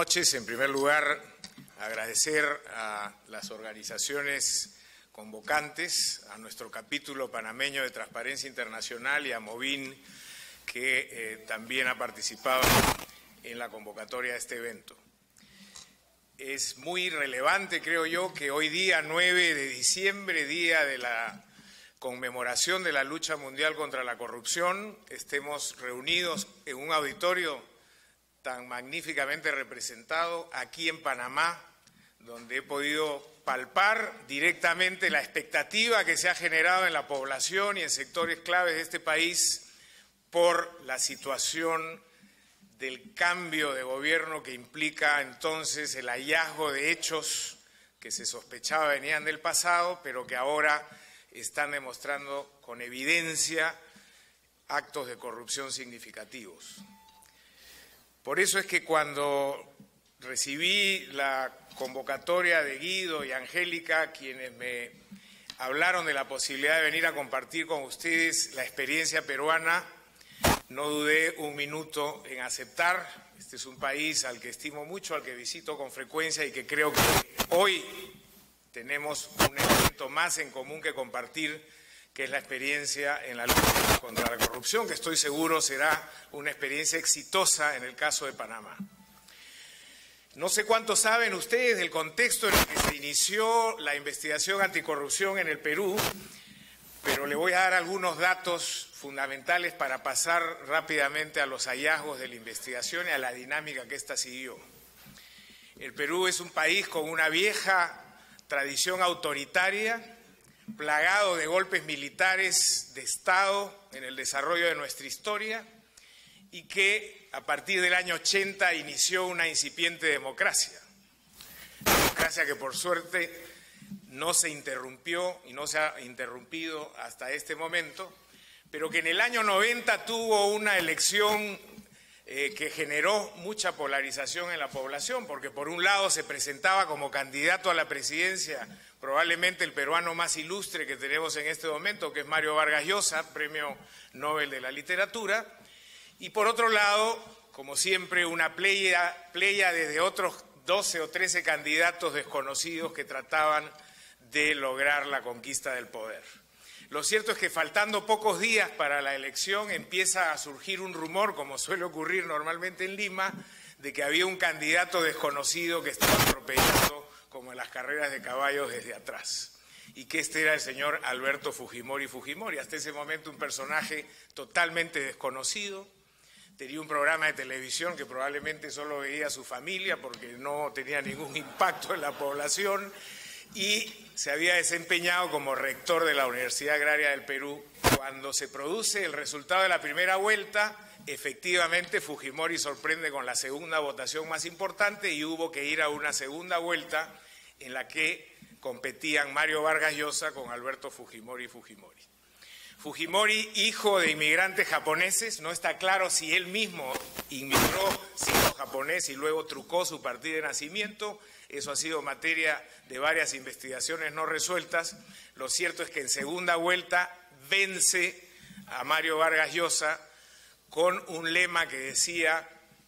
noches. En primer lugar, agradecer a las organizaciones convocantes, a nuestro capítulo panameño de Transparencia Internacional y a Movin, que también ha participado en la convocatoria de este evento. Es muy relevante, creo yo, que hoy día, 9 de diciembre, día de la conmemoración de la lucha mundial contra la corrupción, estemos reunidos en un auditorio tan magníficamente representado aquí en Panamá, donde he podido palpar directamente la expectativa que se ha generado en la población y en sectores claves de este país por la situación del cambio de gobierno que implica entonces el hallazgo de hechos que se sospechaba venían del pasado, pero que ahora están demostrando con evidencia actos de corrupción significativos. Por eso es que cuando recibí la convocatoria de Guido y Angélica, quienes me hablaron de la posibilidad de venir a compartir con ustedes la experiencia peruana, no dudé un minuto en aceptar. Este es un país al que estimo mucho, al que visito con frecuencia y que creo que hoy tenemos un elemento más en común que compartir, que es la experiencia en la lucha contra la corrupción, que estoy seguro será una experiencia exitosa en el caso de Panamá. No sé cuántos saben ustedes del contexto en el que se inició la investigación anticorrupción en el Perú, pero le voy a dar algunos datos fundamentales para pasar rápidamente a los hallazgos de la investigación y a la dinámica que ésta siguió. El Perú es un país con una vieja tradición autoritaria, plagado de golpes militares de Estado en el desarrollo de nuestra historia y que a partir del año 80 inició una incipiente democracia. Democracia que por suerte no se interrumpió y no se ha interrumpido hasta este momento, pero que en el año 90 tuvo una elección que generó mucha polarización en la población, porque por un lado se presentaba como candidato a la presidencia probablemente el peruano más ilustre que tenemos en este momento, que es Mario Vargas Llosa, Premio Nobel de la Literatura, y por otro lado, como siempre, una pléyade de otros 12 o 13 candidatos desconocidos que trataban de lograr la conquista del poder. Lo cierto es que faltando pocos días para la elección empieza a surgir un rumor, como suele ocurrir normalmente en Lima, de que había un candidato desconocido que estaba atropellando como en las carreras de caballos desde atrás, y que este era el señor Alberto Fujimori Fujimori, hasta ese momento un personaje totalmente desconocido. Tenía un programa de televisión que probablemente solo veía su familia porque no tenía ningún impacto en la población, y se había desempeñado como rector de la Universidad Agraria del Perú. Cuando se produce el resultado de la primera vuelta, efectivamente Fujimori sorprende con la segunda votación más importante y hubo que ir a una segunda vuelta en la que competían Mario Vargas Llosa con Alberto Fujimori Fujimori. Fujimori, hijo de inmigrantes japoneses, no está claro si él mismo inmigró siendo japonés y luego trucó su partida de nacimiento. Eso ha sido materia de varias investigaciones no resueltas. Lo cierto es que en segunda vuelta vence a Mario Vargas Llosa con un lema que decía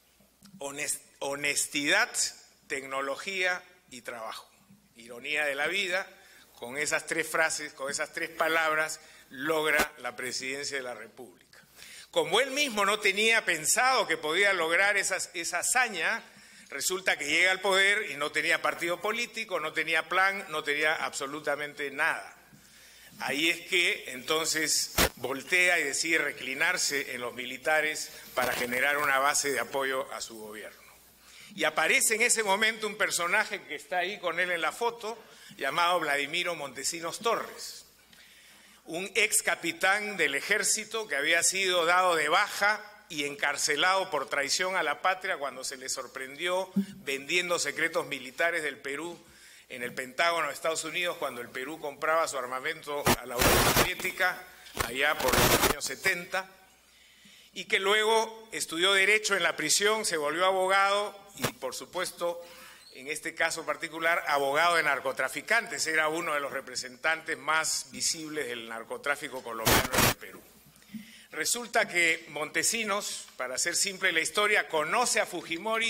honestidad, tecnología y trabajo. Ironía de la vida, con esas tres frases, con esas tres palabras, logra la presidencia de la República. Como él mismo no tenía pensado que podía lograr esa hazaña, resulta que llega al poder y no tenía partido político, no tenía plan, no tenía absolutamente nada. Ahí es que entonces voltea y decide reclinarse en los militares para generar una base de apoyo a su gobierno. Y aparece en ese momento un personaje que está ahí con él en la foto, llamado Vladimiro Montesinos Torres, un ex capitán del ejército que había sido dado de baja y encarcelado por traición a la patria cuando se le sorprendió vendiendo secretos militares del Perú en el Pentágono de Estados Unidos, cuando el Perú compraba su armamento a la Unión Soviética, allá por los años 70, y que luego estudió Derecho en la prisión, se volvió abogado y, por supuesto, en este caso particular, abogado de narcotraficantes. Era uno de los representantes más visibles del narcotráfico colombiano en el Perú. Resulta que Montesinos, para hacer simple la historia, conoce a Fujimori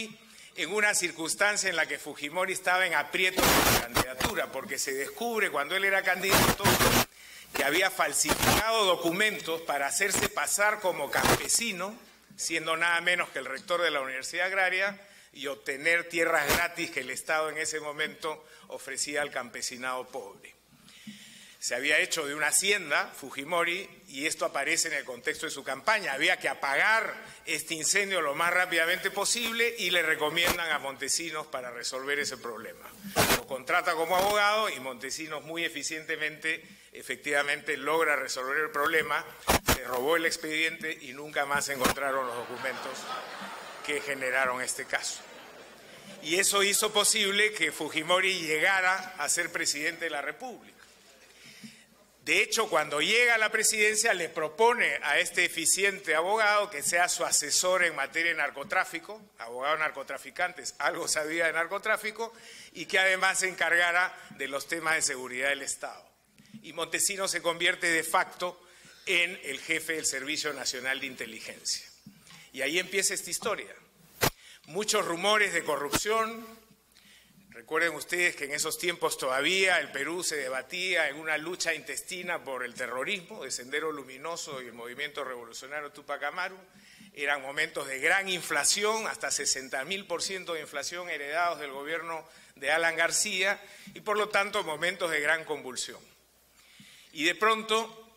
en una circunstancia en la que Fujimori estaba en aprietos de la candidatura, porque se descubre cuando él era candidato que había falsificado documentos para hacerse pasar como campesino, siendo nada menos que el rector de la Universidad Agraria, y obtener tierras gratis que el Estado en ese momento ofrecía al campesinado pobre. Se había hecho de una hacienda, Fujimori, y esto aparece en el contexto de su campaña. Había que apagar este incendio lo más rápidamente posible y le recomiendan a Montesinos para resolver ese problema. Lo contrata como abogado y Montesinos muy eficientemente, efectivamente, logra resolver el problema, se robó el expediente y nunca más encontraron los documentos que generaron este caso. Y eso hizo posible que Fujimori llegara a ser presidente de la República. De hecho, cuando llega a la presidencia, le propone a este eficiente abogado que sea su asesor en materia de narcotráfico, abogado narcotraficantes, algo sabía de narcotráfico, y que además se encargara de los temas de seguridad del Estado. Y Montesinos se convierte de facto en el jefe del Servicio Nacional de Inteligencia. Y ahí empieza esta historia. Muchos rumores de corrupción. Recuerden ustedes que en esos tiempos todavía el Perú se debatía en una lucha intestina por el terrorismo, el Sendero Luminoso y el Movimiento Revolucionario Túpac Amaru. Eran momentos de gran inflación, hasta 60.000% de inflación heredados del gobierno de Alan García y por lo tanto momentos de gran convulsión. Y de pronto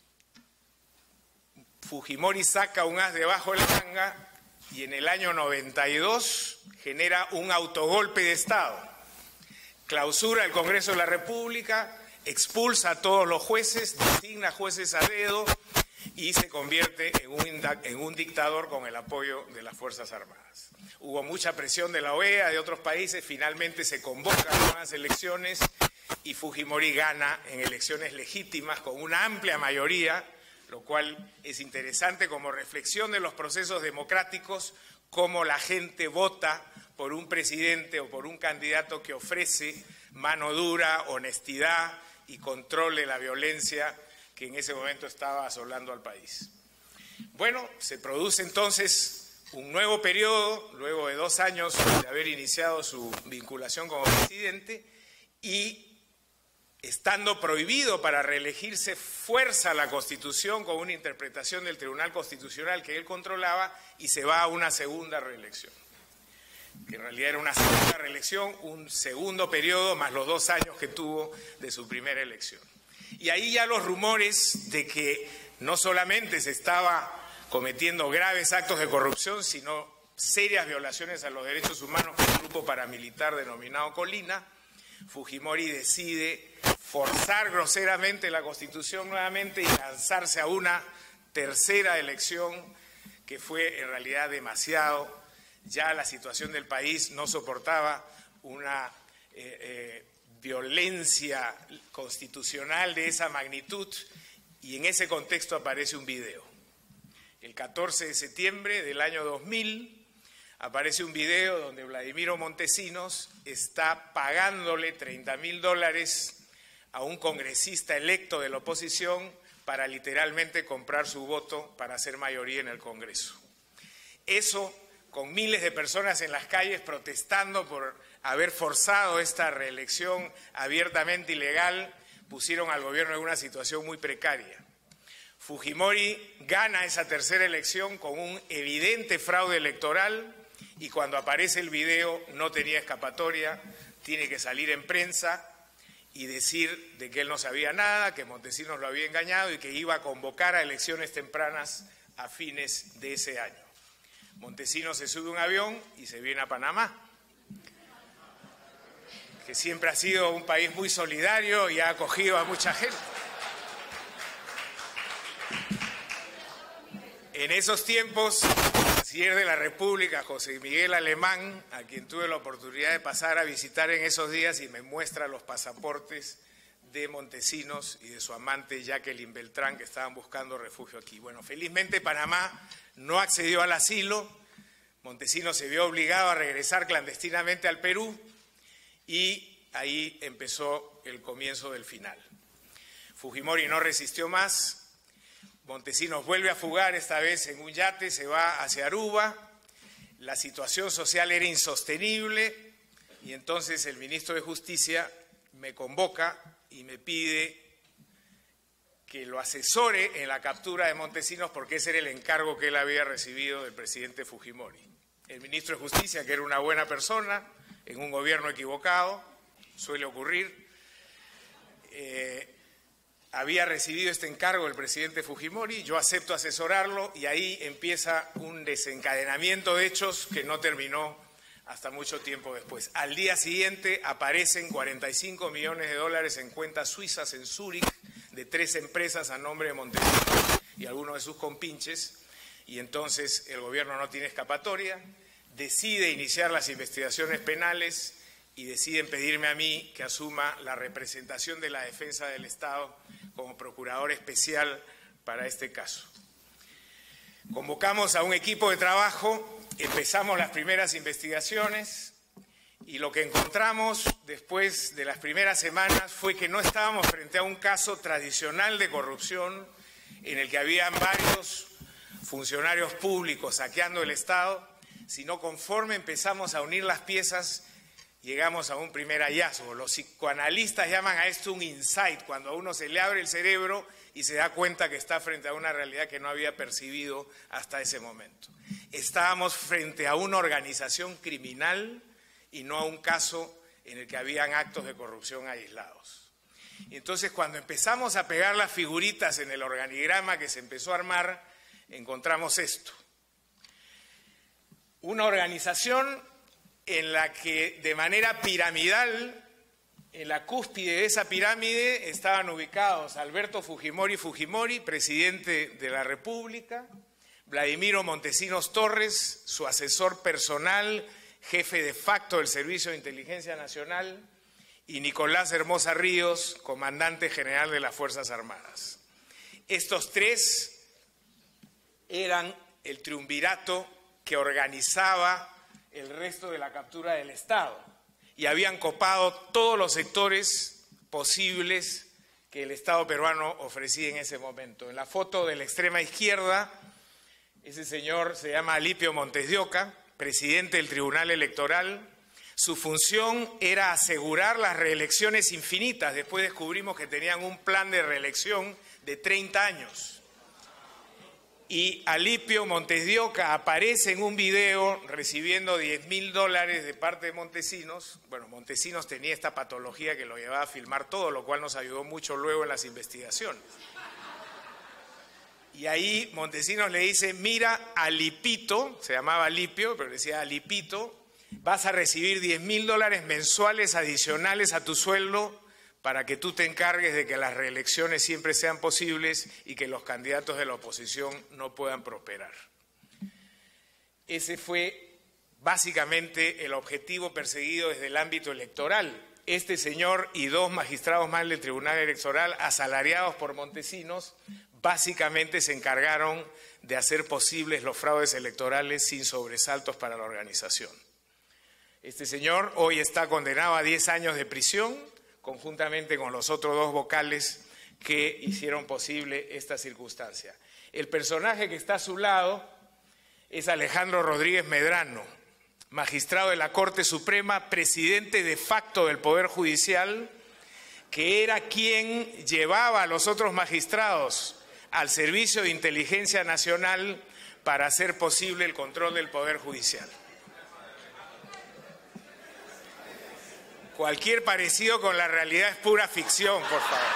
Fujimori saca un as debajo de la manga y en el año 92 genera un autogolpe de Estado. Clausura el Congreso de la República, expulsa a todos los jueces, designa jueces a dedo y se convierte en un dictador con el apoyo de las Fuerzas Armadas. Hubo mucha presión de la OEA, de otros países, finalmente se convocan nuevas elecciones y Fujimori gana en elecciones legítimas con una amplia mayoría, lo cual es interesante como reflexión de los procesos democráticos, cómo la gente vota por un presidente o por un candidato que ofrece mano dura, honestidad y control de la violencia que en ese momento estaba asolando al país. Bueno, se produce entonces un nuevo periodo, luego de 2 años de haber iniciado su vinculación como presidente, y estando prohibido para reelegirse, fuerza la Constitución con una interpretación del Tribunal Constitucional que él controlaba y se va a una segunda reelección. Que en realidad era una segunda reelección, un segundo periodo más los 2 años que tuvo de su primera elección. Y ahí ya los rumores de que no solamente se estaba cometiendo graves actos de corrupción, sino serias violaciones a los derechos humanos por un grupo paramilitar denominado Colina, Fujimori decide forzar groseramente la Constitución nuevamente y lanzarse a una tercera elección que fue en realidad demasiado. Ya la situación del país no soportaba una violencia constitucional de esa magnitud y en ese contexto aparece un video. El 14 de septiembre del año 2000 aparece un video donde Vladimiro Montesinos está pagándole $30.000 a un congresista electo de la oposición para literalmente comprar su voto para hacer mayoría en el Congreso. Eso con miles de personas en las calles protestando por haber forzado esta reelección abiertamente ilegal, pusieron al gobierno en una situación muy precaria. Fujimori gana esa tercera elección con un evidente fraude electoral y cuando aparece el video no tenía escapatoria, tiene que salir en prensa y decir de que él no sabía nada, que Montesinos lo había engañado y que iba a convocar a elecciones tempranas a fines de ese año. Montesinos se sube a un avión y se viene a Panamá, que siempre ha sido un país muy solidario y ha acogido a mucha gente. En esos tiempos, el canciller de la República, José Miguel Alemán, a quien tuve la oportunidad de pasar a visitar en esos días y me muestra los pasaportes de Montesinos y de su amante Jacqueline Beltrán, que estaban buscando refugio aquí. Bueno, felizmente Panamá no accedió al asilo, Montesinos se vio obligado a regresar clandestinamente al Perú y ahí empezó el comienzo del final. Fujimori no resistió más. Montesinos vuelve a fugar, esta vez en un yate, se va hacia Aruba, la situación social era insostenible y entonces el ministro de Justicia me convoca y me pide que lo asesore en la captura de Montesinos porque ese era el encargo que él había recibido del presidente Fujimori. El ministro de Justicia, que era una buena persona, en un gobierno equivocado, suele ocurrir, había recibido este encargo del presidente Fujimori, yo acepto asesorarlo y ahí empieza un desencadenamiento de hechos que no terminó hasta mucho tiempo después. Al día siguiente aparecen 45 millones de dólares en cuentas suizas en Zúrich de 3 empresas a nombre de Montesinos y algunos de sus compinches, y entonces el gobierno no tiene escapatoria, decide iniciar las investigaciones penales y deciden pedirme a mí que asuma la representación de la defensa del Estado como procurador especial para este caso. Convocamos a un equipo de trabajo, empezamos las primeras investigaciones y lo que encontramos después de las primeras semanas fue que no estábamos frente a un caso tradicional de corrupción en el que habían varios funcionarios públicos saqueando el Estado, sino conforme empezamos a unir las piezas, llegamos a un primer hallazgo. Los psicoanalistas llaman a esto un insight, cuando a uno se le abre el cerebro y se da cuenta que está frente a una realidad que no había percibido hasta ese momento. Estábamos frente a una organización criminal y no a un caso en el que habían actos de corrupción aislados. Y entonces, cuando empezamos a pegar las figuritas en el organigrama que se empezó a armar, encontramos esto. Una organización en la que de manera piramidal, en la cúspide de esa pirámide estaban ubicados Alberto Fujimori, presidente de la República, Vladimiro Montesinos Torres, su asesor personal, jefe de facto del Servicio de Inteligencia Nacional, y Nicolás Hermosa Ríos, comandante general de las Fuerzas Armadas. Estos tres eran el triunvirato que organizaba el resto de la captura del Estado y habían copado todos los sectores posibles que el Estado peruano ofrecía en ese momento. En la foto de la extrema izquierda, ese señor se llama Alipio Montes de Oca, presidente del Tribunal Electoral. Su función era asegurar las reelecciones infinitas. Después descubrimos que tenían un plan de reelección de 30 años. Y Alipio Montes de Oca aparece en un video recibiendo $10.000 de parte de Montesinos. Bueno, Montesinos tenía esta patología que lo llevaba a filmar todo, lo cual nos ayudó mucho luego en las investigaciones. Y ahí Montesinos le dice, mira, Alipito, se llamaba Alipio, pero decía Alipito, vas a recibir $10.000 mensuales adicionales a tu sueldo para que tú te encargues de que las reelecciones siempre sean posibles y que los candidatos de la oposición no puedan prosperar. Ese fue básicamente el objetivo perseguido desde el ámbito electoral. Este señor y 2 magistrados más del Tribunal Electoral, asalariados por Montesinos, básicamente se encargaron de hacer posibles los fraudes electorales sin sobresaltos para la organización. Este señor hoy está condenado a 10 años de prisión, conjuntamente con los otros 2 vocales que hicieron posible esta circunstancia. El personaje que está a su lado es Alejandro Rodríguez Medrano, magistrado de la Corte Suprema, presidente de facto del Poder Judicial, que era quien llevaba a los otros magistrados al Servicio de Inteligencia Nacional para hacer posible el control del Poder Judicial. Cualquier parecido con la realidad es pura ficción, por favor.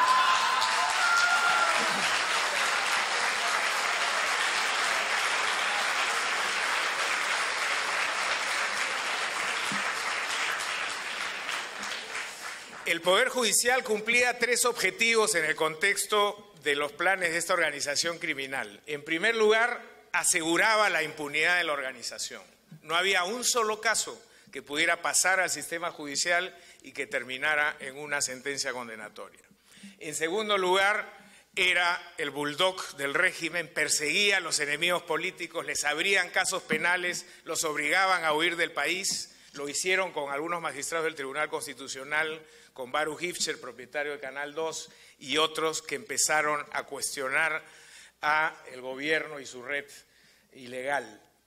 El Poder Judicial cumplía 3 objetivos en el contexto de los planes de esta organización criminal. En primer lugar, aseguraba la impunidad de la organización. No había un solo caso que pudiera pasar al sistema judicial y que terminara en una sentencia condenatoria. En segundo lugar, era el bulldog del régimen, perseguía a los enemigos políticos, les abrían casos penales, los obligaban a huir del país. Lo hicieron con algunos magistrados del Tribunal Constitucional, con Baruch Ifcher, propietario de Canal 2, y otros que empezaron a cuestionar a el gobierno y su red ilegal.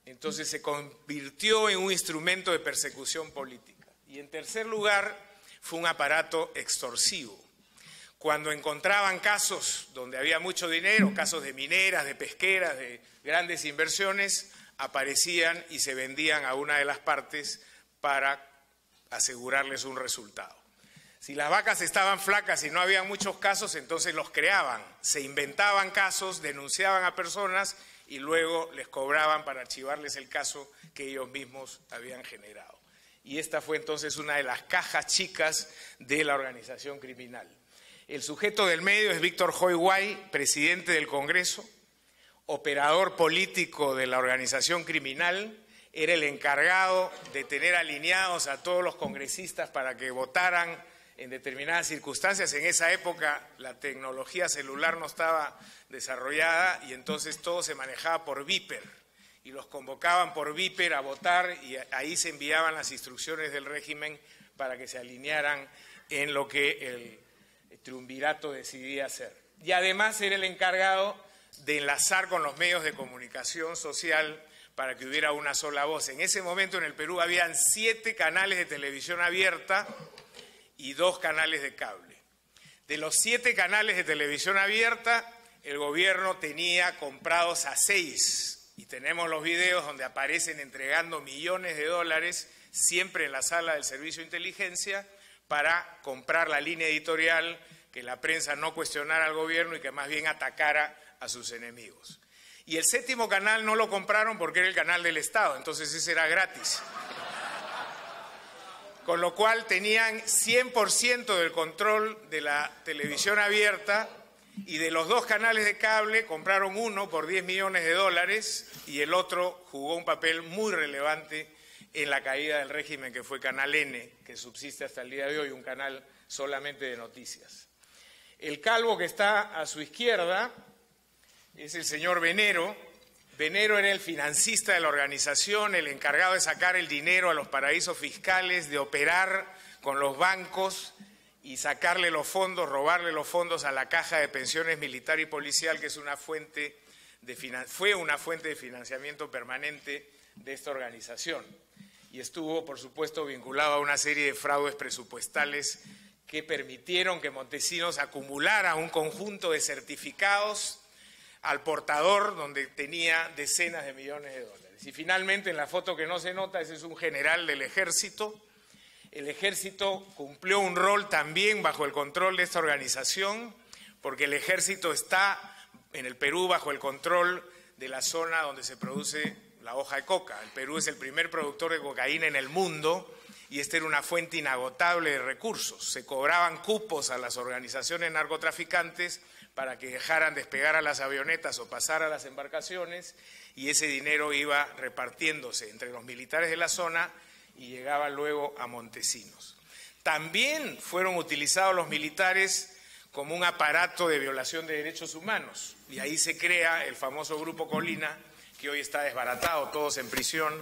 Entonces se convirtió en un instrumento de persecución política. Y en tercer lugar, fue un aparato extorsivo. Cuando encontraban casos donde había mucho dinero, casos de mineras, de pesqueras, de grandes inversiones, aparecían y se vendían a una de las partes para asegurarles un resultado. Si las vacas estaban flacas y no había muchos casos, entonces los creaban, se inventaban casos, denunciaban a personas y luego les cobraban para archivarles el caso que ellos mismos habían generado. Y esta fue entonces una de las cajas chicas de la organización criminal. El sujeto del medio es Víctor Joy Guay, presidente del Congreso, operador político de la organización criminal, era el encargado de tener alineados a todos los congresistas para que votaran en determinadas circunstancias. En esa época la tecnología celular no estaba desarrollada y entonces todo se manejaba por Viper y los convocaban por Viper a votar y ahí se enviaban las instrucciones del régimen para que se alinearan en lo que el triunvirato decidía hacer. Y además era el encargado de enlazar con los medios de comunicación social para que hubiera una sola voz. En ese momento en el Perú habían 7 canales de televisión abierta y 2 canales de cable. De los 7 canales de televisión abierta, el gobierno tenía comprados a 6 y tenemos los videos donde aparecen entregando millones de dólares siempre en la sala del Servicio de Inteligencia para comprar la línea editorial, que la prensa no cuestionara al gobierno y que más bien atacara a sus enemigos. Y el 7º canal no lo compraron porque era el canal del Estado, entonces ese era gratis. Con lo cual tenían 100% del control de la televisión abierta y de los 2 canales de cable compraron uno por 10 millones de dólares y el otro jugó un papel muy relevante en la caída del régimen, que fue Canal N, que subsiste hasta el día de hoy, un canal solamente de noticias. El calvo que está a su izquierda es el señor Venero. Venero era el financista de la organización, el encargado de sacar el dinero a los paraísos fiscales, de operar con los bancos y sacarle los fondos, robarle los fondos a la Caja de Pensiones Militar y Policial, que es fue una fuente de financiamiento permanente de esta organización. Y estuvo, por supuesto, vinculado a una serie de fraudes presupuestales que permitieron que Montesinos acumulara un conjunto de certificados al portador donde tenía decenas de millones de dólares. Y finalmente, en la foto que no se nota, ese es un general del ejército. El ejército cumplió un rol también bajo el control de esta organización, porque el ejército está en el Perú bajo el control de la zona donde se produce la hoja de coca. El Perú es el primer productor de cocaína en el mundo y esta era una fuente inagotable de recursos. Se cobraban cupos a las organizaciones narcotraficantes para que dejaran despegar a las avionetas o pasar a las embarcaciones y ese dinero iba repartiéndose entre los militares de la zona y llegaba luego a Montesinos. También fueron utilizados los militares como un aparato de violación de derechos humanos y ahí se crea el famoso Grupo Colina, que hoy está desbaratado, todos en prisión,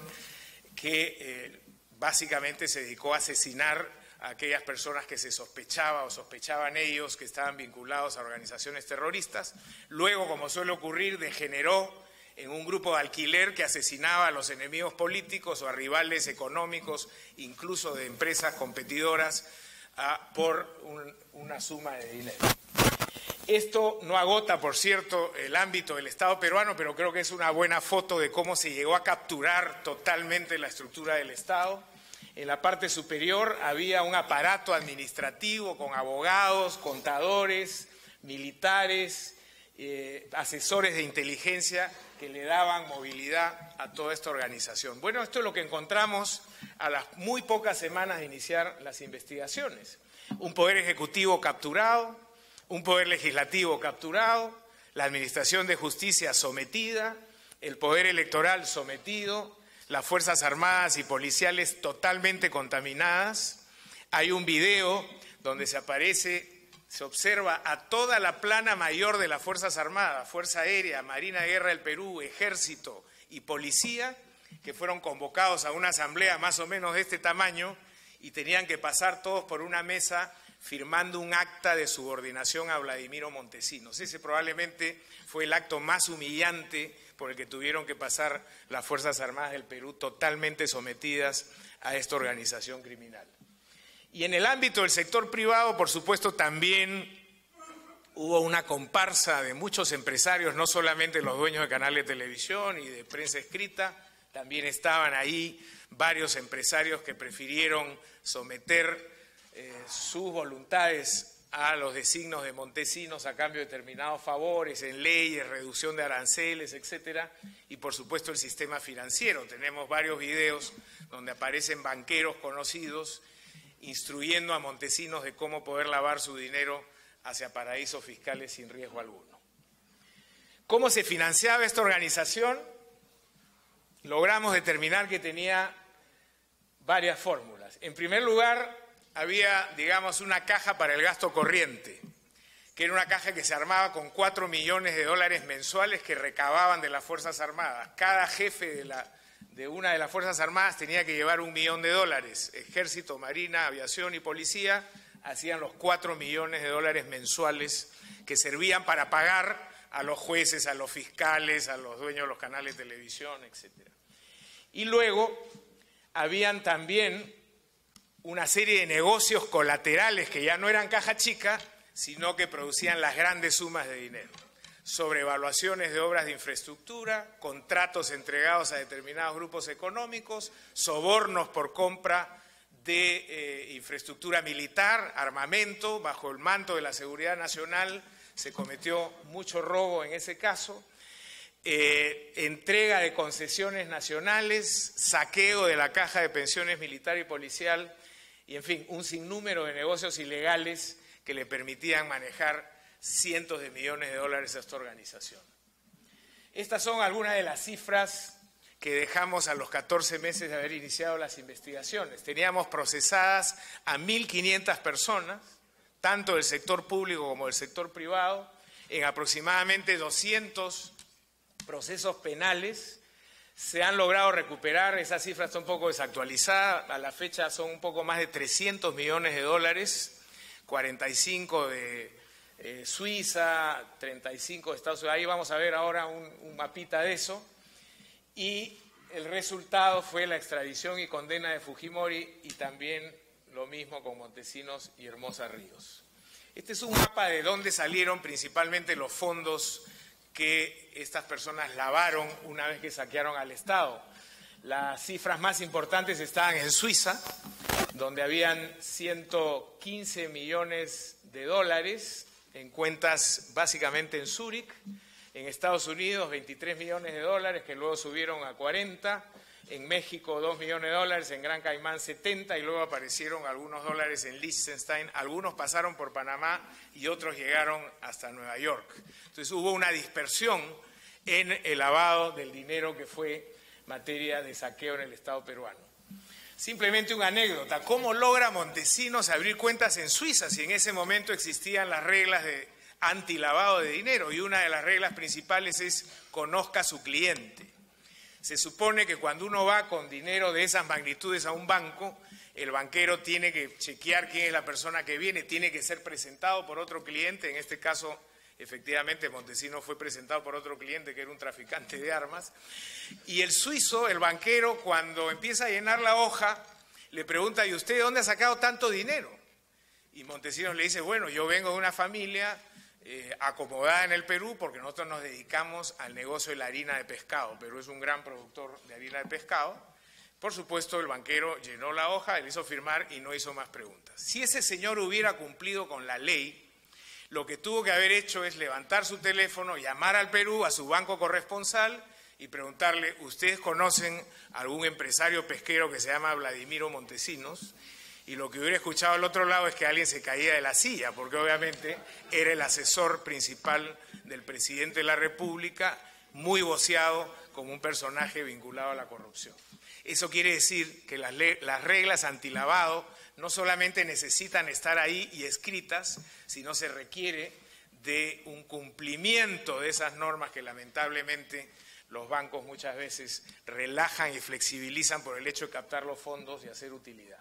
que básicamente se dedicó a asesinar a aquellas personas que se sospechaba o sospechaban ellos que estaban vinculados a organizaciones terroristas. Luego, como suele ocurrir, degeneró en un grupo de alquiler que asesinaba a los enemigos políticos o a rivales económicos, incluso de empresas competidoras, por una suma de dinero. Esto no agota, por cierto, el ámbito del Estado peruano, pero creo que es una buena foto de cómo se llegó a capturar totalmente la estructura del Estado. En la parte superior había un aparato administrativo con abogados, contadores, militares, asesores de inteligencia que le daban movilidad a toda esta organización. Bueno, esto es lo que encontramos a las muy pocas semanas de iniciar las investigaciones. Un poder ejecutivo capturado, un poder legislativo capturado, la administración de justicia sometida, el poder electoral sometido, las Fuerzas Armadas y policiales totalmente contaminadas. Hay un video donde se observa a toda la plana mayor de las Fuerzas Armadas, Fuerza Aérea, Marina de Guerra del Perú, Ejército y Policía, que fueron convocados a una asamblea más o menos de este tamaño y tenían que pasar todos por una mesa firmando un acta de subordinación a Vladimiro Montesinos. Ese probablemente fue el acto más humillante por el que tuvieron que pasar las Fuerzas Armadas del Perú, totalmente sometidas a esta organización criminal. Y en el ámbito del sector privado, por supuesto, también hubo una comparsa de muchos empresarios, no solamente los dueños de canales de televisión y de prensa escrita, también estaban ahí varios empresarios que prefirieron someter sus voluntades a los designios de Montesinos a cambio de determinados favores en leyes, reducción de aranceles, etcétera, y por supuesto el sistema financiero. Tenemos varios videos donde aparecen banqueros conocidos instruyendo a Montesinos de cómo poder lavar su dinero hacia paraísos fiscales sin riesgo alguno. ¿Cómo se financiaba esta organización? Logramos determinar que tenía varias fórmulas. En primer lugar, había, digamos, una caja para el gasto corriente, que era una caja que se armaba con 4 millones de dólares mensuales que recababan de las Fuerzas Armadas. Cada jefe de una de las Fuerzas Armadas tenía que llevar $1 millón. Ejército, Marina, Aviación y Policía hacían los 4 millones de dólares mensuales que servían para pagar a los jueces, a los fiscales, a los dueños de los canales de televisión, etcétera. Y luego habían también una serie de negocios colaterales que ya no eran caja chica, sino que producían las grandes sumas de dinero. Sobrevaluaciones de obras de infraestructura, contratos entregados a determinados grupos económicos, sobornos por compra de infraestructura militar, armamento, bajo el manto de la seguridad nacional. Se cometió mucho robo en ese caso. Entrega de concesiones nacionales, saqueo de la caja de pensiones militar y policial, y en fin, un sinnúmero de negocios ilegales que le permitían manejar cientos de millones de dólares a esta organización. Estas son algunas de las cifras que dejamos a los 14 meses de haber iniciado las investigaciones. Teníamos procesadas a 1.500 personas, tanto del sector público como del sector privado, en aproximadamente 200 procesos penales. Se han logrado recuperar, esa cifra está un poco desactualizada, a la fecha son un poco más de 300 millones de dólares, 45 de Suiza, 35 de Estados Unidos, ahí vamos a ver ahora un mapita de eso, y el resultado fue la extradición y condena de Fujimori y también lo mismo con Montesinos y Hermosa Ríos. Este es un mapa de dónde salieron principalmente los fondos que estas personas lavaron una vez que saquearon al Estado. Las cifras más importantes estaban en Suiza, donde habían 115 millones de dólares en cuentas básicamente en Zúrich. En Estados Unidos 23 millones de dólares que luego subieron a 40, en México 2 millones de dólares, en Gran Caimán 70 y luego aparecieron algunos dólares en Liechtenstein, algunos pasaron por Panamá y otros llegaron hasta Nueva York. Entonces hubo una dispersión en el lavado del dinero que fue materia de saqueo en el Estado peruano. Simplemente una anécdota, ¿cómo logra Montesinos abrir cuentas en Suiza si en ese momento existían las reglas de antilavado de dinero? Y una de las reglas principales es conozca a su cliente. Se supone que cuando uno va con dinero de esas magnitudes a un banco, el banquero tiene que chequear quién es la persona que viene, tiene que ser presentado por otro cliente. En este caso, efectivamente, Montesinos fue presentado por otro cliente que era un traficante de armas. Y el suizo, el banquero, cuando empieza a llenar la hoja, le pregunta: ¿y usted de dónde ha sacado tanto dinero? Y Montesinos le dice: bueno, yo vengo de una familia acomodada en el Perú porque nosotros nos dedicamos al negocio de la harina de pescado. Perú es un gran productor de harina de pescado. Por supuesto, el banquero llenó la hoja, le hizo firmar y no hizo más preguntas. Si ese señor hubiera cumplido con la ley, lo que tuvo que haber hecho es levantar su teléfono, llamar al Perú, a su banco corresponsal y preguntarle: ¿ustedes conocen algún empresario pesquero que se llama Vladimiro Montesinos? Y lo que hubiera escuchado al otro lado es que alguien se caía de la silla, porque obviamente era el asesor principal del presidente de la República, muy voceado como un personaje vinculado a la corrupción. Eso quiere decir que las reglas antilavado no solamente necesitan estar ahí y escritas, sino se requiere de un cumplimiento de esas normas que lamentablemente los bancos muchas veces relajan y flexibilizan por el hecho de captar los fondos y hacer utilidad.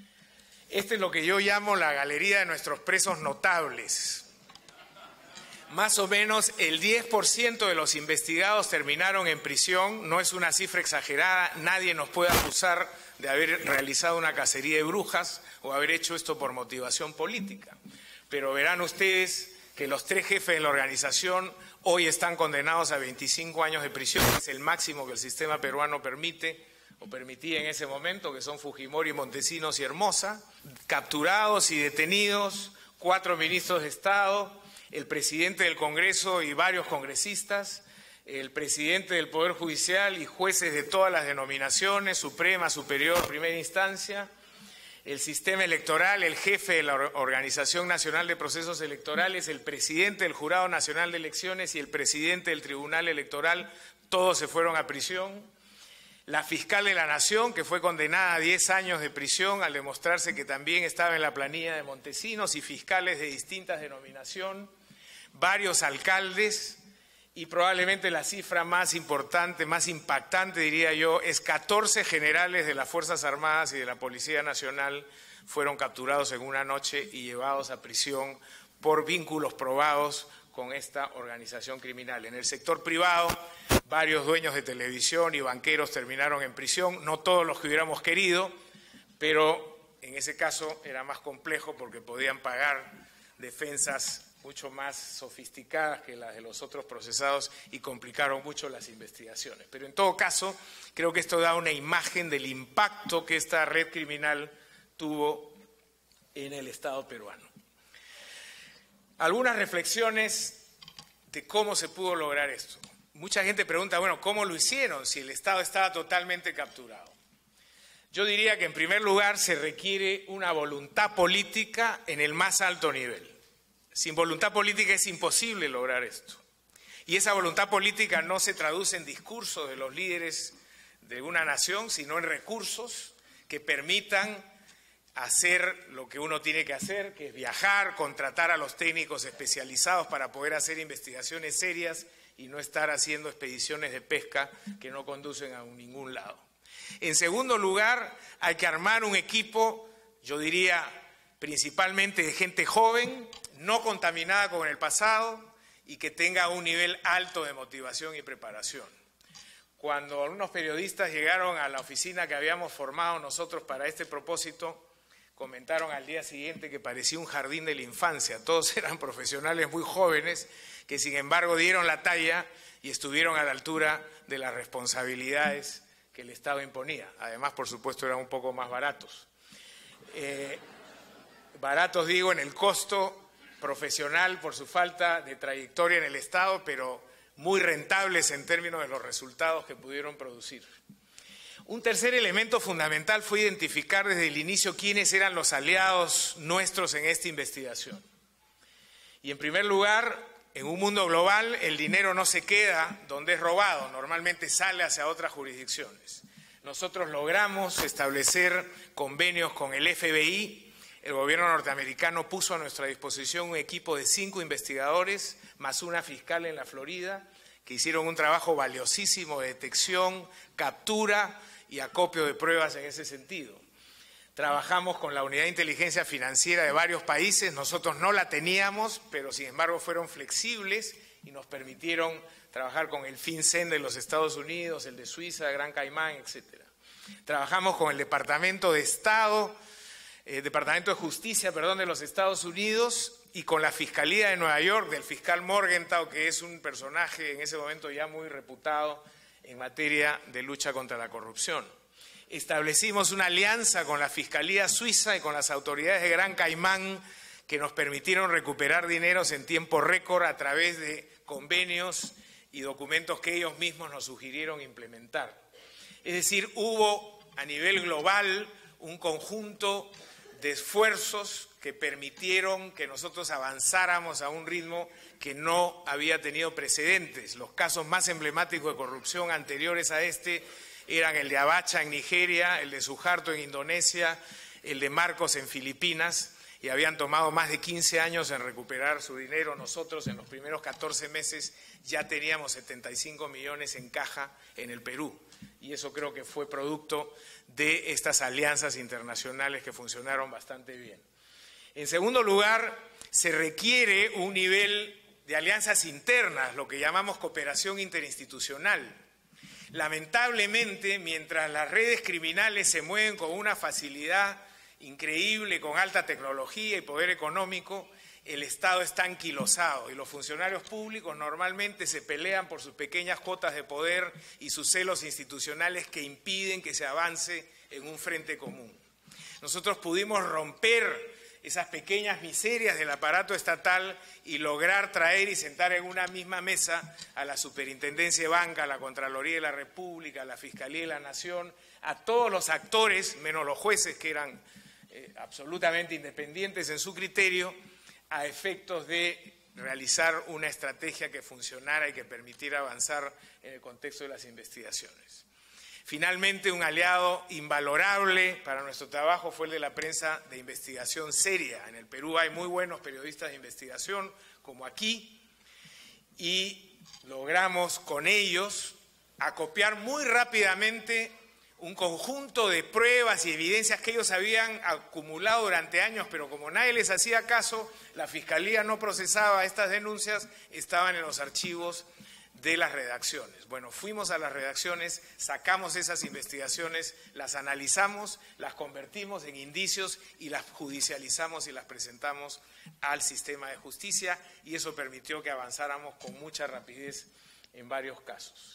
Este es lo que yo llamo la galería de nuestros presos notables. Más o menos el 10% de los investigados terminaron en prisión. No es una cifra exagerada, nadie nos puede acusar de haber realizado una cacería de brujas o haber hecho esto por motivación política. Pero verán ustedes que los 3 jefes de la organización hoy están condenados a 25 años de prisión, que es el máximo que el sistema peruano permite o permitía en ese momento, que son Fujimori, Montesinos y Hermosa, capturados y detenidos 4 ministros de Estado, el presidente del Congreso y varios congresistas, el presidente del Poder Judicial y jueces de todas las denominaciones, Suprema, Superior, Primera Instancia, el sistema electoral, el jefe de la Organización Nacional de Procesos Electorales, el presidente del Jurado Nacional de Elecciones y el presidente del Tribunal Electoral, todos se fueron a prisión. La fiscal de la Nación, que fue condenada a 10 años de prisión al demostrarse que también estaba en la planilla de Montesinos, y fiscales de distintas denominaciones, varios alcaldes, y probablemente la cifra más importante, más impactante, diría yo, es 14 generales de las Fuerzas Armadas y de la Policía Nacional fueron capturados en una noche y llevados a prisión por vínculos probados con esta organización criminal. En el sector privado, varios dueños de televisión y banqueros terminaron en prisión, no todos los que hubiéramos querido, pero en ese caso era más complejo porque podían pagar defensas mucho más sofisticadas que las de los otros procesados y complicaron mucho las investigaciones. Pero en todo caso, creo que esto da una imagen del impacto que esta red criminal tuvo en el Estado peruano. Algunas reflexiones de cómo se pudo lograr esto. Mucha gente pregunta, bueno, ¿cómo lo hicieron si el Estado estaba totalmente capturado? Yo diría que en primer lugar se requiere una voluntad política en el más alto nivel. Sin voluntad política es imposible lograr esto. Y esa voluntad política no se traduce en discursos de los líderes de una nación, sino en recursos que permitan hacer lo que uno tiene que hacer, que es viajar, contratar a los técnicos especializados para poder hacer investigaciones serias y no estar haciendo expediciones de pesca que no conducen a ningún lado. En segundo lugar, hay que armar un equipo, yo diría, principalmente de gente joven, no contaminada con el pasado y que tenga un nivel alto de motivación y preparación. Cuando algunos periodistas llegaron a la oficina que habíamos formado nosotros para este propósito, comentaron al día siguiente que parecía un jardín de la infancia. Todos eran profesionales muy jóvenes que sin embargo dieron la talla y estuvieron a la altura de las responsabilidades que el Estado imponía. Además, por supuesto, eran un poco más baratos. Baratos, digo, en el costo profesional por su falta de trayectoria en el Estado, pero muy rentables en términos de los resultados que pudieron producir. Un tercer elemento fundamental fue identificar desde el inicio quiénes eran los aliados nuestros en esta investigación. Y en primer lugar, en un mundo global, el dinero no se queda donde es robado, normalmente sale hacia otras jurisdicciones. Nosotros logramos establecer convenios con el FBI. El gobierno norteamericano puso a nuestra disposición un equipo de 5 investigadores, más una fiscal en la Florida, que hicieron un trabajo valiosísimo de detección, captura y acopio de pruebas en ese sentido. Trabajamos con la Unidad de Inteligencia Financiera de varios países, nosotros no la teníamos, pero sin embargo fueron flexibles y nos permitieron trabajar con el FinCEN de los Estados Unidos, el de Suiza, Gran Caimán, etc. Trabajamos con el Departamento de Justicia, de los Estados Unidos y con la Fiscalía de Nueva York, del fiscal Morgenthau, que es un personaje en ese momento ya muy reputado en materia de lucha contra la corrupción. Establecimos una alianza con la Fiscalía Suiza y con las autoridades de Gran Caimán que nos permitieron recuperar dineros en tiempo récord a través de convenios y documentos que ellos mismos nos sugirieron implementar. Es decir, hubo a nivel global un conjunto de esfuerzos que permitieron que nosotros avanzáramos a un ritmo que no había tenido precedentes. Los casos más emblemáticos de corrupción anteriores a este eran el de Abacha en Nigeria, el de Suharto en Indonesia, el de Marcos en Filipinas, y habían tomado más de 15 años en recuperar su dinero. Nosotros en los primeros 14 meses ya teníamos 75 millones en caja en el Perú, y eso creo que fue producto de estas alianzas internacionales que funcionaron bastante bien. En segundo lugar, se requiere un nivel de alianzas internas, lo que llamamos cooperación interinstitucional. Lamentablemente, mientras las redes criminales se mueven con una facilidad increíble, con alta tecnología y poder económico, el Estado está anquilosado y los funcionarios públicos normalmente se pelean por sus pequeñas cuotas de poder y sus celos institucionales que impiden que se avance en un frente común. Nosotros pudimos romper esas pequeñas miserias del aparato estatal y lograr traer y sentar en una misma mesa a la Superintendencia de Banca, a la Contraloría de la República, a la Fiscalía de la Nación, a todos los actores, menos los jueces que eran absolutamente independientes en su criterio, a efectos de realizar una estrategia que funcionara y que permitiera avanzar en el contexto de las investigaciones. Finalmente, un aliado invalorable para nuestro trabajo fue el de la prensa de investigación seria. En el Perú hay muy buenos periodistas de investigación, como aquí, y logramos con ellos acopiar muy rápidamente un conjunto de pruebas y evidencias que ellos habían acumulado durante años, pero como nadie les hacía caso, la Fiscalía no procesaba estas denuncias, estaban en los archivos de las redacciones. Bueno, fuimos a las redacciones, sacamos esas investigaciones, las analizamos, las convertimos en indicios y las judicializamos y las presentamos al sistema de justicia, y eso permitió que avanzáramos con mucha rapidez en varios casos.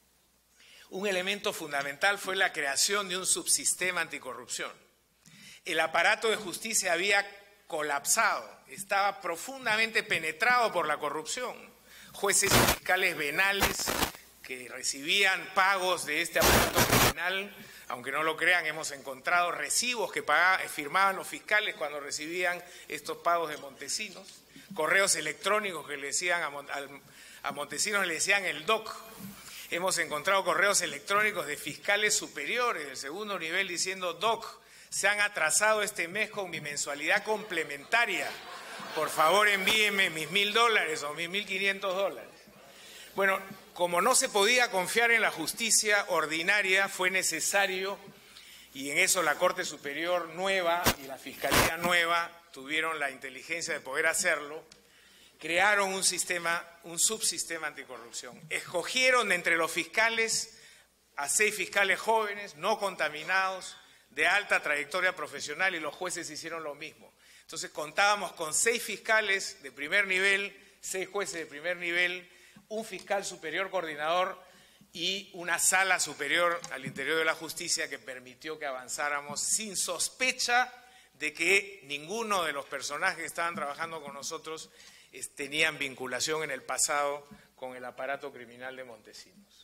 Un elemento fundamental fue la creación de un subsistema anticorrupción. El aparato de justicia había colapsado, estaba profundamente penetrado por la corrupción. Jueces y fiscales venales que recibían pagos de este aparato criminal, aunque no lo crean, hemos encontrado recibos que firmaban los fiscales cuando recibían estos pagos de Montesinos, correos electrónicos que le decían a Montesinos, le decían el DOC. Hemos encontrado correos electrónicos de fiscales superiores del segundo nivel diciendo: DOC, se han atrasado este mes con mi mensualidad complementaria. Por favor, envíenme mis $1.000 o mis $1.500. Bueno, como no se podía confiar en la justicia ordinaria, fue necesario, y en eso la Corte Superior nueva y la Fiscalía nueva tuvieron la inteligencia de poder hacerlo, crearon un subsistema anticorrupción. Escogieron de entre los fiscales a 6 fiscales jóvenes, no contaminados, de alta trayectoria profesional, y los jueces hicieron lo mismo. Entonces contábamos con 6 fiscales de primer nivel, 6 jueces de primer nivel, un fiscal superior coordinador y una sala superior al interior de la justicia que permitió que avanzáramos sin sospecha de que ninguno de los personajes que estaban trabajando con nosotros tenían vinculación en el pasado con el aparato criminal de Montesinos.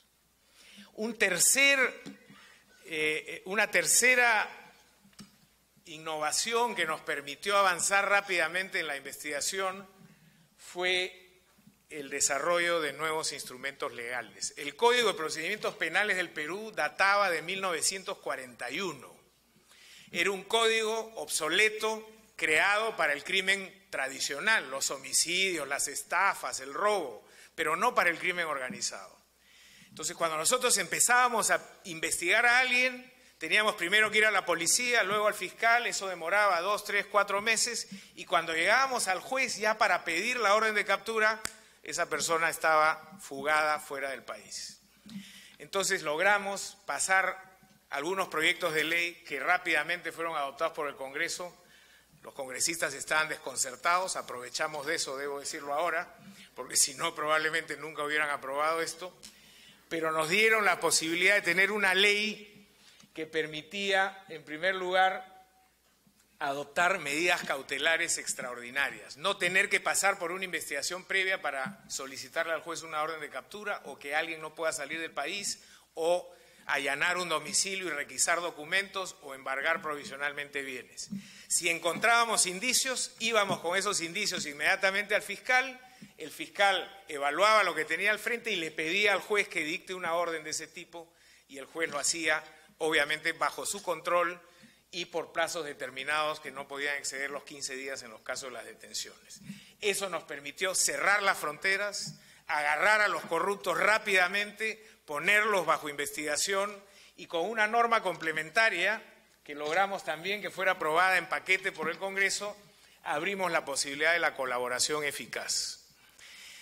Una tercera innovación que nos permitió avanzar rápidamente en la investigación fue el desarrollo de nuevos instrumentos legales. El Código de Procedimientos Penales del Perú databa de 1941. Era un código obsoleto creado para el crimen tradicional, los homicidios, las estafas, el robo, pero no para el crimen organizado. Entonces, cuando nosotros empezábamos a investigar a alguien, teníamos primero que ir a la policía, luego al fiscal, eso demoraba 2, 3, 4 meses, y cuando llegábamos al juez ya para pedir la orden de captura, esa persona estaba fugada fuera del país. Entonces logramos pasar algunos proyectos de ley que rápidamente fueron adoptados por el Congreso. Los congresistas estaban desconcertados, aprovechamos de eso, debo decirlo ahora, porque si no probablemente nunca hubieran aprobado esto, pero nos dieron la posibilidad de tener una ley que permitía, en primer lugar, adoptar medidas cautelares extraordinarias, no tener que pasar por una investigación previa para solicitarle al juez una orden de captura, o que alguien no pueda salir del país, o allanar un domicilio y requisar documentos, o embargar provisionalmente bienes. Si encontrábamos indicios, íbamos con esos indicios inmediatamente al fiscal, el fiscal evaluaba lo que tenía al frente y le pedía al juez que dicte una orden de ese tipo, y el juez lo hacía, obviamente bajo su control y por plazos determinados que no podían exceder los 15 días en los casos de las detenciones. Eso nos permitió cerrar las fronteras, agarrar a los corruptos rápidamente, ponerlos bajo investigación, y con una norma complementaria que logramos también que fuera aprobada en paquete por el Congreso, abrimos la posibilidad de la colaboración eficaz.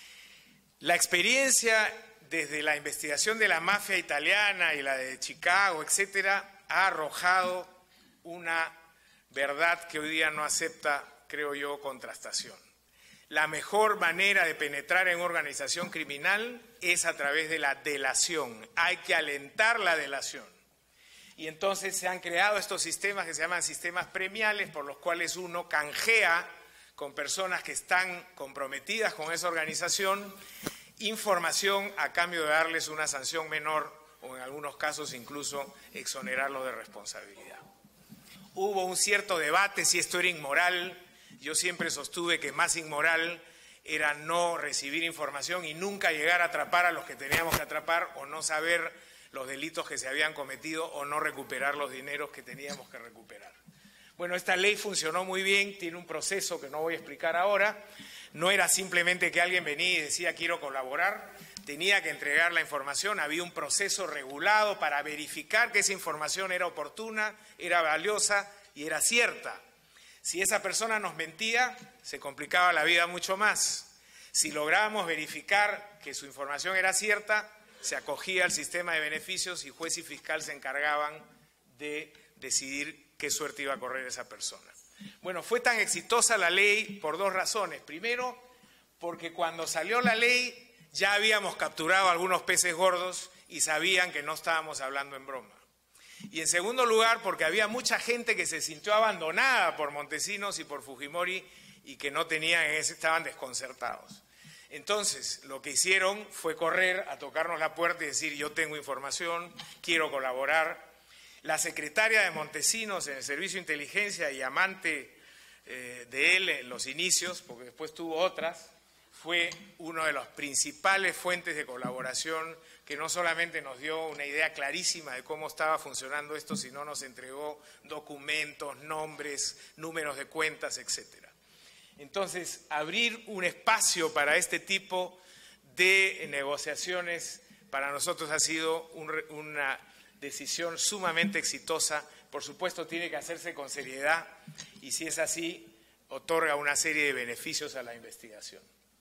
La experiencia desde la investigación de la mafia italiana y la de Chicago, etcétera, ha arrojado una verdad que hoy día no acepta, creo yo, contrastación. La mejor manera de penetrar en organización criminal es a través de la delación. Hay que alentar la delación. Y entonces se han creado estos sistemas que se llaman sistemas premiales, por los cuales uno canjea con personas que están comprometidas con esa organización información a cambio de darles una sanción menor o en algunos casos incluso exonerarlos de responsabilidad. Hubo un cierto debate si esto era inmoral. Yo siempre sostuve que más inmoral era no recibir información y nunca llegar a atrapar a los que teníamos que atrapar o no saber los delitos que se habían cometido o no recuperar los dineros que teníamos que recuperar. Bueno, esta ley funcionó muy bien, tiene un proceso que no voy a explicar ahora. No era simplemente que alguien venía y decía quiero colaborar, tenía que entregar la información, había un proceso regulado para verificar que esa información era oportuna, era valiosa y era cierta. Si esa persona nos mentía, se complicaba la vida mucho más. Si lográbamos verificar que su información era cierta, se acogía al sistema de beneficios y juez y fiscal se encargaban de decidir qué suerte iba a correr esa persona. Bueno, fue tan exitosa la ley por dos razones. Primero, porque cuando salió la ley ya habíamos capturado algunos peces gordos y sabían que no estábamos hablando en broma. Y en segundo lugar, porque había mucha gente que se sintió abandonada por Montesinos y por Fujimori y que no tenían, estaban desconcertados. Entonces, lo que hicieron fue correr a tocarnos la puerta y decir, yo tengo información, quiero colaborar. La secretaria de Montesinos en el Servicio de Inteligencia y amante de él en los inicios, porque después tuvo otras, fue una de las principales fuentes de colaboración que no solamente nos dio una idea clarísima de cómo estaba funcionando esto, sino nos entregó documentos, nombres, números de cuentas, etcétera. Entonces, abrir un espacio para este tipo de negociaciones para nosotros ha sido una decisión sumamente exitosa. Por supuesto, tiene que hacerse con seriedad y si es así, otorga una serie de beneficios a la investigación.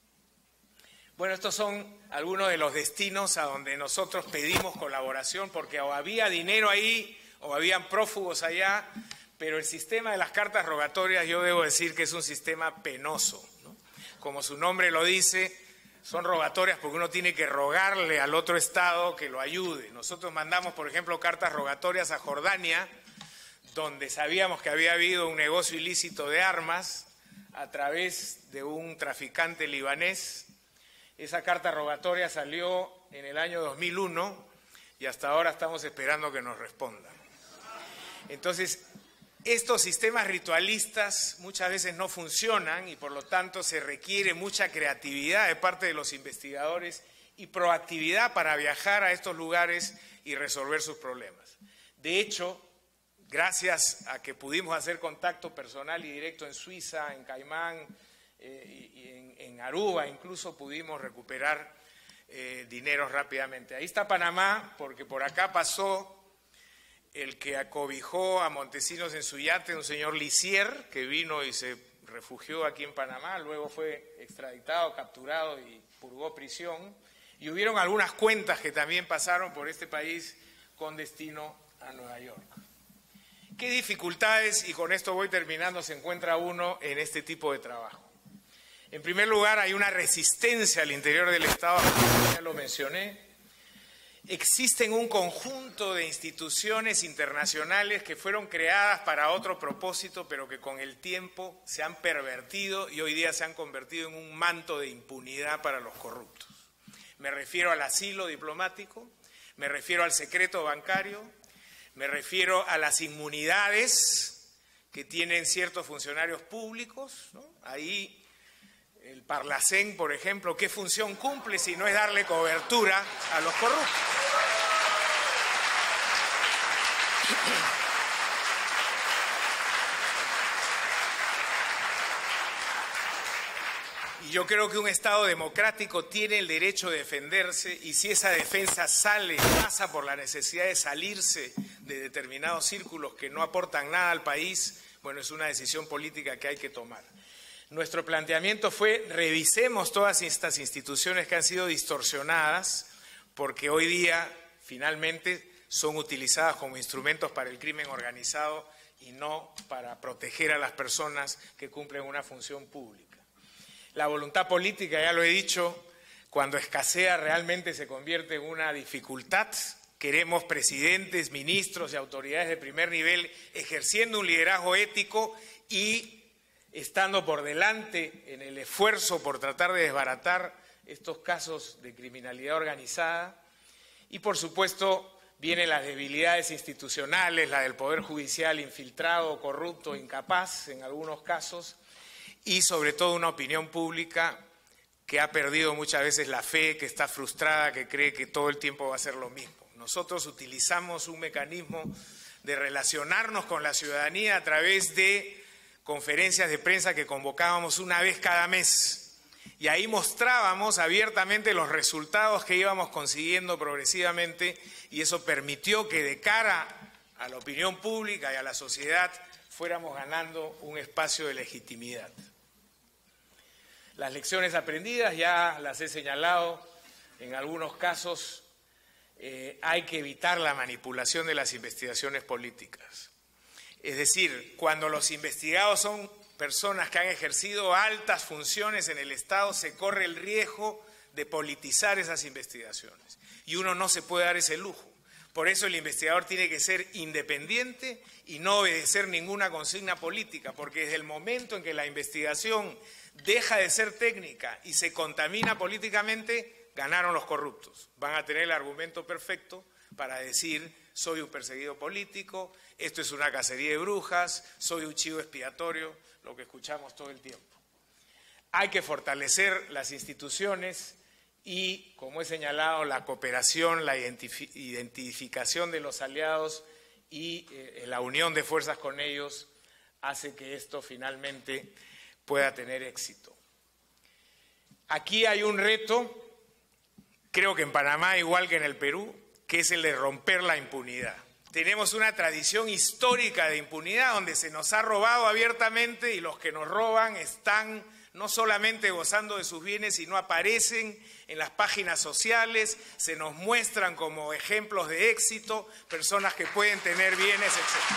Bueno, estos son algunos de los destinos a donde nosotros pedimos colaboración porque o había dinero ahí o habían prófugos allá, pero el sistema de las cartas rogatorias yo debo decir que es un sistema penoso, ¿no? Como su nombre lo dice, son rogatorias porque uno tiene que rogarle al otro Estado que lo ayude. Nosotros mandamos, por ejemplo, cartas rogatorias a Jordania, donde sabíamos que había habido un negocio ilícito de armas a través de un traficante libanés. Esa carta rogatoria salió en el año 2001 y hasta ahora estamos esperando que nos respondan. Entonces, estos sistemas ritualistas muchas veces no funcionan y por lo tanto se requiere mucha creatividad de parte de los investigadores y proactividad para viajar a estos lugares y resolver sus problemas. De hecho, gracias a que pudimos hacer contacto personal y directo en Suiza, en Caimán y en Aruba, incluso pudimos recuperar dinero rápidamente. Ahí está Panamá, porque por acá pasó el que acobijó a Montesinos en su yate, un señor Lisier, que vino y se refugió aquí en Panamá, luego fue extraditado, capturado y purgó prisión. Y hubieron algunas cuentas que también pasaron por este país con destino a Nueva York. ¿Qué dificultades, y con esto voy terminando, se encuentra uno en este tipo de trabajo? En primer lugar, hay una resistencia al interior del Estado, como ya lo mencioné. Existen un conjunto de instituciones internacionales que fueron creadas para otro propósito, pero que con el tiempo se han pervertido y hoy día se han convertido en un manto de impunidad para los corruptos. Me refiero al asilo diplomático, me refiero al secreto bancario, me refiero a las inmunidades que tienen ciertos funcionarios públicos, ¿no? Ahí el Parlacén, por ejemplo, ¿qué función cumple si no es darle cobertura a los corruptos? Y yo creo que un Estado democrático tiene el derecho de defenderse y si esa defensa pasa por la necesidad de salirse de determinados círculos que no aportan nada al país, bueno, es una decisión política que hay que tomar. Nuestro planteamiento fue: revisemos todas estas instituciones que han sido distorsionadas, porque hoy día finalmente son utilizadas como instrumentos para el crimen organizado y no para proteger a las personas que cumplen una función pública. La voluntad política, ya lo he dicho, cuando escasea realmente se convierte en una dificultad. Queremos presidentes, ministros y autoridades de primer nivel ejerciendo un liderazgo ético y estando por delante en el esfuerzo por tratar de desbaratar estos casos de criminalidad organizada. Y por supuesto vienen las debilidades institucionales, la del Poder Judicial infiltrado, corrupto, incapaz en algunos casos, y sobre todo una opinión pública que ha perdido muchas veces la fe, que está frustrada, que cree que todo el tiempo va a ser lo mismo. Nosotros utilizamos un mecanismo de relacionarnos con la ciudadanía a través de conferencias de prensa que convocábamos una vez cada mes, y ahí mostrábamos abiertamente los resultados que íbamos consiguiendo progresivamente, y eso permitió que de cara a la opinión pública y a la sociedad fuéramos ganando un espacio de legitimidad. Las lecciones aprendidas ya las he señalado. En algunos casos hay que evitar la manipulación de las investigaciones políticas. Es decir, cuando los investigados son personas que han ejercido altas funciones en el Estado, se corre el riesgo de politizar esas investigaciones. Y uno no se puede dar ese lujo. Por eso el investigador tiene que ser independiente y no obedecer ninguna consigna política, porque desde el momento en que la investigación deja de ser técnica y se contamina políticamente, ganaron los corruptos. Van a tener el argumento perfecto para decir: soy un perseguido político, esto es una cacería de brujas, soy un chivo expiatorio, lo que escuchamos todo el tiempo. Hay que fortalecer las instituciones y, como he señalado, la cooperación, la identificación de los aliados y la unión de fuerzas con ellos hace que esto finalmente pueda tener éxito. Aquí hay un reto, creo que en Panamá igual que en el Perú, que es el de romper la impunidad. Tenemos una tradición histórica de impunidad donde se nos ha robado abiertamente y los que nos roban están no solamente gozando de sus bienes, sino aparecen en las páginas sociales, se nos muestran como ejemplos de éxito, personas que pueden tener bienes, etc.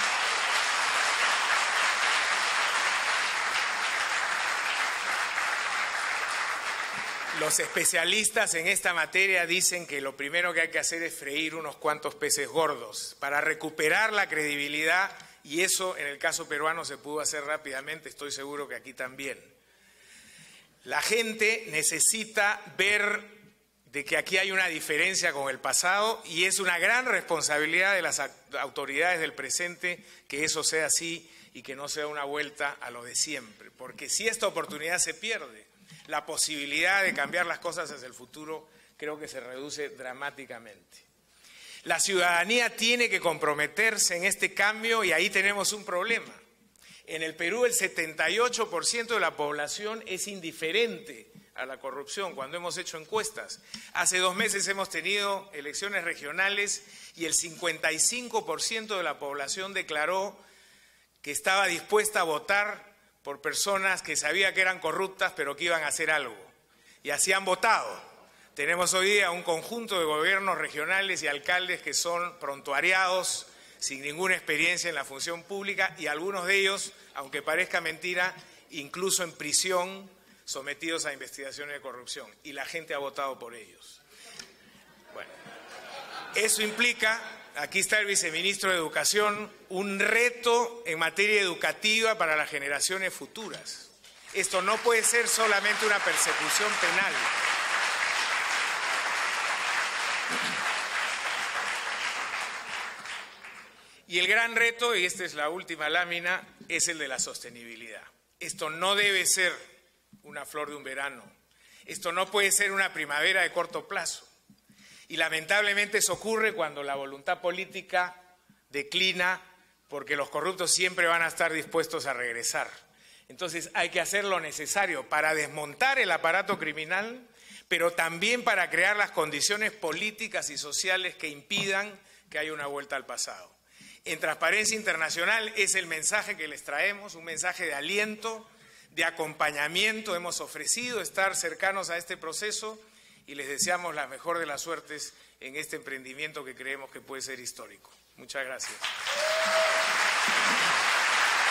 Los especialistas en esta materia dicen que lo primero que hay que hacer es freír unos cuantos peces gordos para recuperar la credibilidad, y eso en el caso peruano se pudo hacer rápidamente, estoy seguro que aquí también. La gente necesita ver de que aquí hay una diferencia con el pasado y es una gran responsabilidad de las autoridades del presente que eso sea así y que no sea una vuelta a lo de siempre, porque si esta oportunidad se pierde, la posibilidad de cambiar las cosas hacia el futuro creo que se reduce dramáticamente. La ciudadanía tiene que comprometerse en este cambio y ahí tenemos un problema. En el Perú el 78% de la población es indiferente a la corrupción cuando hemos hecho encuestas. Hace 2 meses hemos tenido elecciones regionales y el 55% de la población declaró que estaba dispuesta a votar por personas que sabía que eran corruptas pero que iban a hacer algo. Y así han votado. Tenemos hoy día un conjunto de gobiernos regionales y alcaldes que son prontuariados, sin ninguna experiencia en la función pública y algunos de ellos, aunque parezca mentira, incluso en prisión, sometidos a investigaciones de corrupción. Y la gente ha votado por ellos. Bueno, eso implica, aquí está el viceministro de Educación, un reto en materia educativa para las generaciones futuras. Esto no puede ser solamente una persecución penal. Y el gran reto, y esta es la última lámina, es el de la sostenibilidad. Esto no debe ser una flor de un verano. Esto no puede ser una primavera de corto plazo. Y lamentablemente eso ocurre cuando la voluntad política declina, porque los corruptos siempre van a estar dispuestos a regresar. Entonces hay que hacer lo necesario para desmontar el aparato criminal, pero también para crear las condiciones políticas y sociales que impidan que haya una vuelta al pasado. En Transparencia Internacional es el mensaje que les traemos, un mensaje de aliento, de acompañamiento, hemos ofrecido estar cercanos a este proceso y les deseamos la mejor de las suertes en este emprendimiento que creemos que puede ser histórico. Muchas gracias.